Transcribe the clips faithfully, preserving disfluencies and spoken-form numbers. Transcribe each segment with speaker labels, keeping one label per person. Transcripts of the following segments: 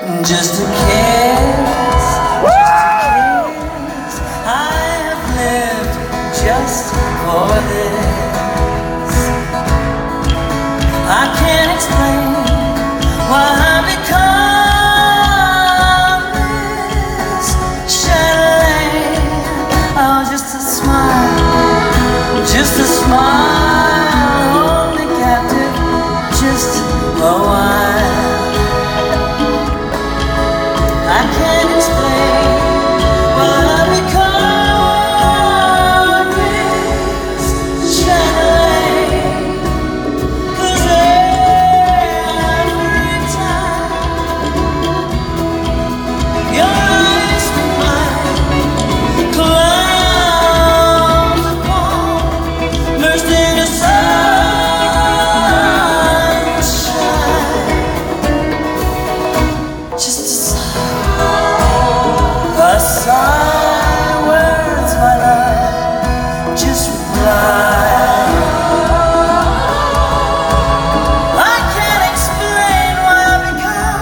Speaker 1: Just a kiss, just a kiss. I have lived just for this. I can't explain why I become this Chatelaine. Oh, just a smile, just a smile, hold me captive just a while. I can't explain why I become this Chatelaine. 'Cause every time your eyes meet mine, clouds upon, merged into sunshine. Just a A sigh, words, my love, just reply. I can't explain why I become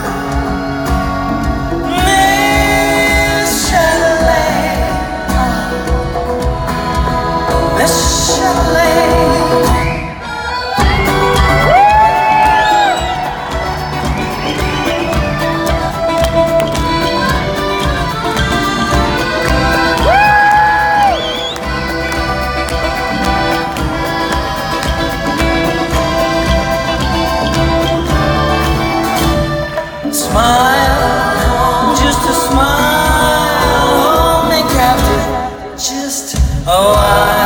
Speaker 1: Miss Chatelaine. Miss Chatelaine. Smile, just a smile, hold me captive just a while.